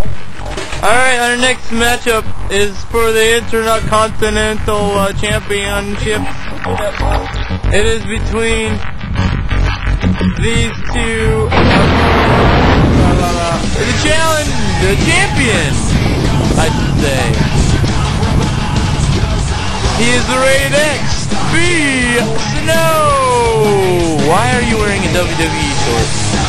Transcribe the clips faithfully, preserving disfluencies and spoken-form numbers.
Alright, our next matchup is for the Intercontinental uh, Championship. It is between these two. Uh, the challenge, the champion, I should say. He is the Rated X, B. Snow. Why are you wearing a W W E short?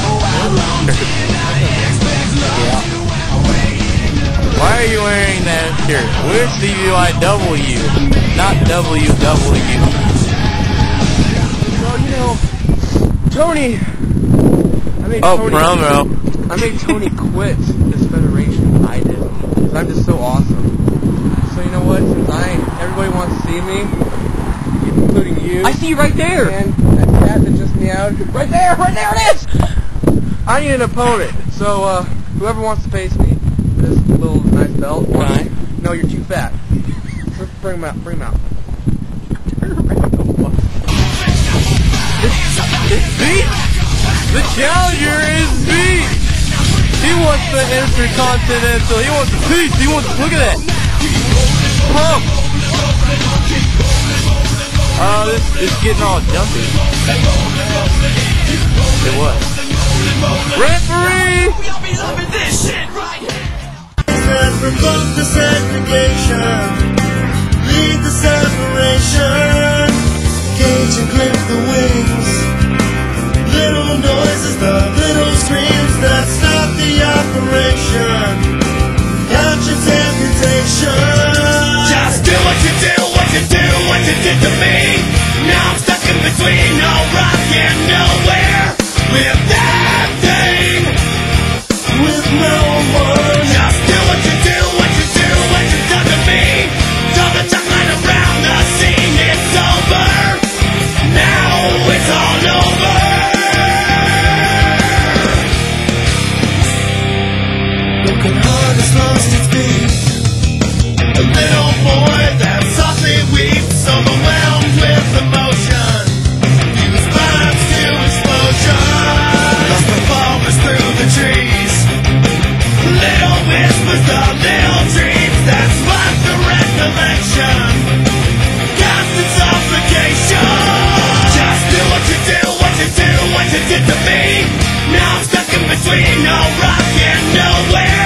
Yeah. Why are you wearing that shirt? Where's C Y W, not W W? Well, you know, Tony. I made Oh, Tony, promo. I made Tony quit this federation. I did. Because I'm just so awesome. So you know what? Since I, everybody wants to see me, including you. I see you right there. And that cat that just meowed. Right there, right there it is. I need an opponent. So uh, whoever wants to face me, this little nice belt. Right. No, you're too fat. Bring him out. Bring him out. Turn around. It's B. The challenger is B. He wants the Intercontinental. He wants the piece. He wants. Look at that. Pump. Oh, this is getting all jumpy. It was. Referee. Revoke the segregation, lead the separation, cage and clip the wings. Little noises, the little screams that stop the operation. Conscience amputation. Just do what you do, what you do, what you did to me. Now I'm stuck in between no rock and nowhere. With that thing, with no one. just do what you do, what you do, what you've done to me. Throw the chocolate around the scene, it's over. Now it's all over. Broken heart has lost its beat. A little boy that softly weeps, overwhelmed with emotion. Fuse vibes to explosion. Lost performers through the trees. Little whispers of little dreams that spark the recollection. Constant suffocation. Just do what you do, what you do, what you did to me. Now I'm stuck in between no rock and nowhere.